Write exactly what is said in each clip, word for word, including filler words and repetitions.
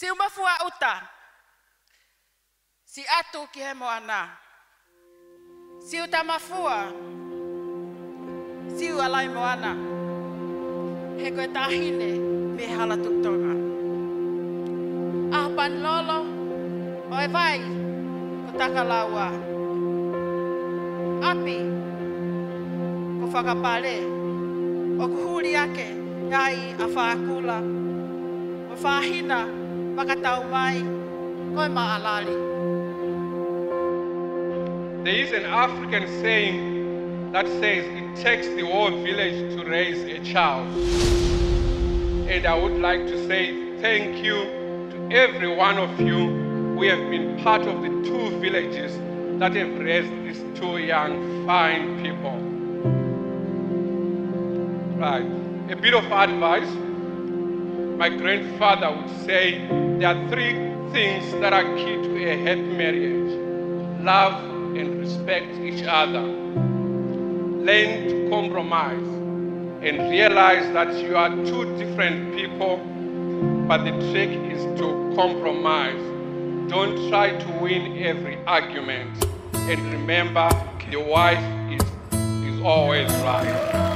Si umafua uta. Si atu ki he moana. Si uta mafua. Si ualai moana. He koe tahine me hala tuktonga. Ahpan lolo. Oe vai. Ko takalaua. Api. Ko whakapare. O kuhuri ake. Iai a whaakula. O whahina. Makatau mai. Koe maalali. There is an African saying that says it takes the whole village to raise a child. And I would like to say thank you to every one of you who have been part of the two villages that have raised these two young, fine people. Right. A bit of advice. My grandfather would say there are three things that are key to a happy marriage. Love and respect each other. Learn to compromise and realize that you are two different people, but the trick is to compromise. Don't try to win every argument. And remember, the wife is, is always right.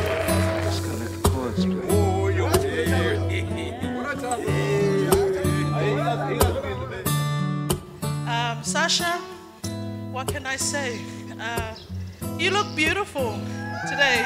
Um, Sasha, what can I say? Uh, you look beautiful today.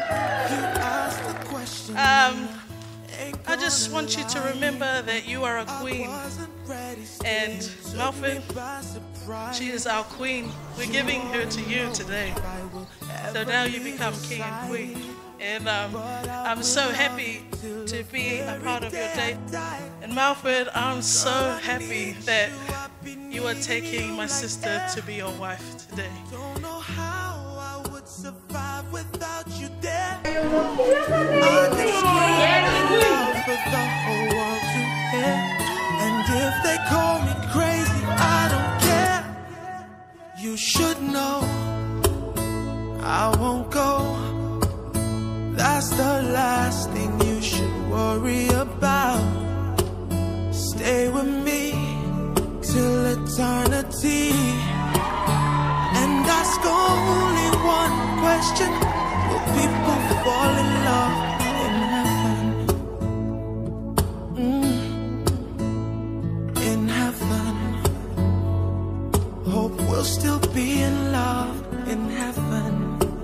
Um, I just want you to remember that you are a queen. And Melvin, she is our queen. We're giving her to you today. So now you become king and queen. And um, I'm so happy to be a part of your day. And Melvin, I'm so happy that you are taking my sister to be your wife today. Don't know how I would survive without you there. I could scream for the whole world to hear. And if they call me crazy, I don't care. You should know I won't go. That's the last thing you should worry about. Stay with me till eternity, and ask only one question: will people fall in love in heaven? Mm. In heaven, hope we'll still be in love in heaven.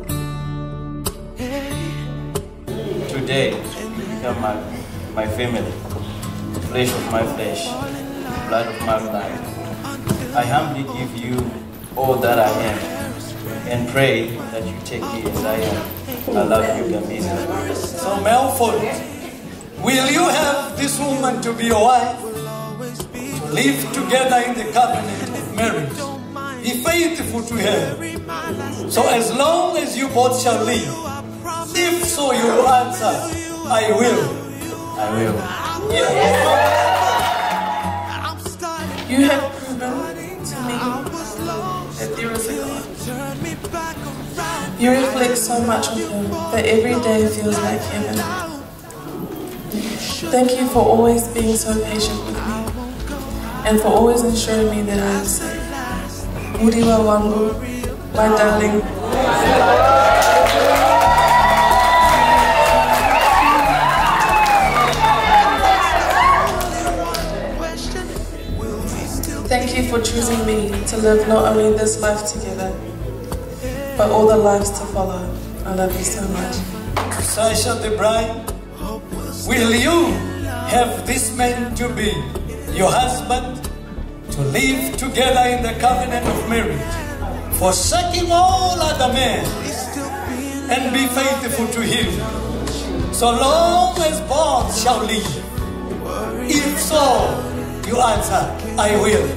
Hey. Today, you become my, my family, flesh of my flesh, blood of my blood. I humbly give you all that I am and pray that you take me as I am. I love you, Gamina. So Melford, will you have this woman to be your wife? To live together in the covenant of marriage. Be faithful to her. So as long as you both shall live, if so you will answer, I will. I will. Yes. You have proven to me that there is a God. You reflect so much of Him that every day feels like heaven. Thank you for always being so patient with me and for always ensuring me that I am safe. Muriwa wangu, my darling. Thank you for choosing me to live not only this life together, but all the lives to follow. I love you so much. Sasha the bride, will you have this man to be your husband, to live together in the covenant of marriage, forsaking all other men, and be faithful to him, so long as both shall live? If so, you answer, I will.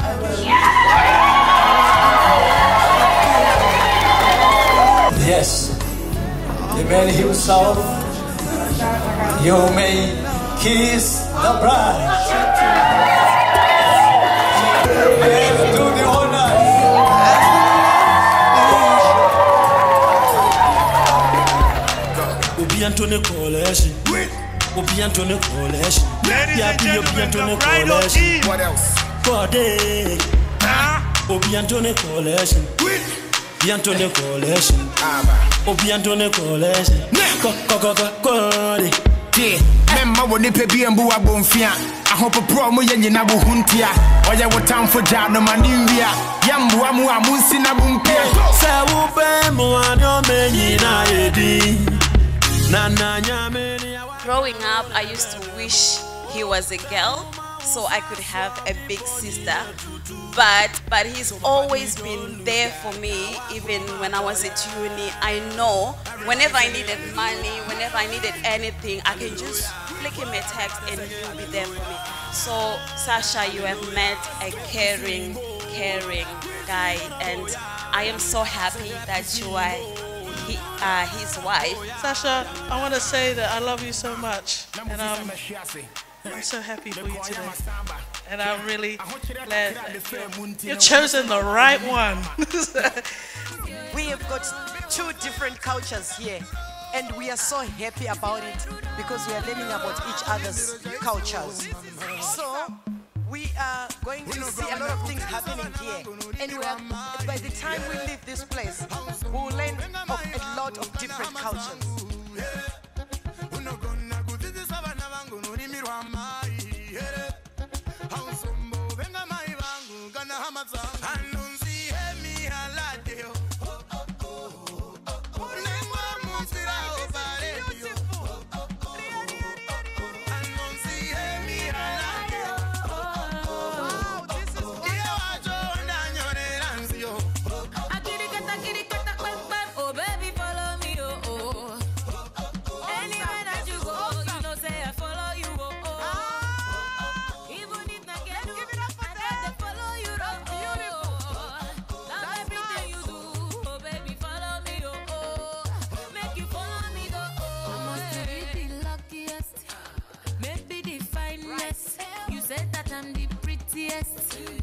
Yes, the man himself, you may kiss the bride. Let's do the honor. Baby Anthony Coleshi, bientôt ne collège. Y'a bientôt ne collège. What else? Body. Oh bientôt ne collège. Bientôt ne collège. Oh bientôt ne collège. Ko ko ko ko. Yeah, memma woni pe bi embu abonfia. Ahopo pro mo yenye na buhuntia. Oya wo time for job no manwia. Yambu amu amunsi na bumpia. Sa wo be mo anyo menyi na edi. Na na nyame ni. Growing up, I used to wish he was a girl so I could have a big sister. But but he's always been there for me, even when I was at uni. I know whenever I needed money, whenever I needed anything, I can just flick him a text and he'll be there for me. So Sasha, you have met a caring, caring guy, and I am so happy that you are he, uh, his wife. Sasha, I want to say that I love you so much, and um, I'm so happy for you today. And I'm really glad that you've chosen the right one. We have got two different cultures here, and we are so happy about it because we are learning about each other's cultures. So we are going to see a lot of things happening here, and we are, by the time we leave this place, we will learn of a lot of different cultures. You said that I'm the prettiest.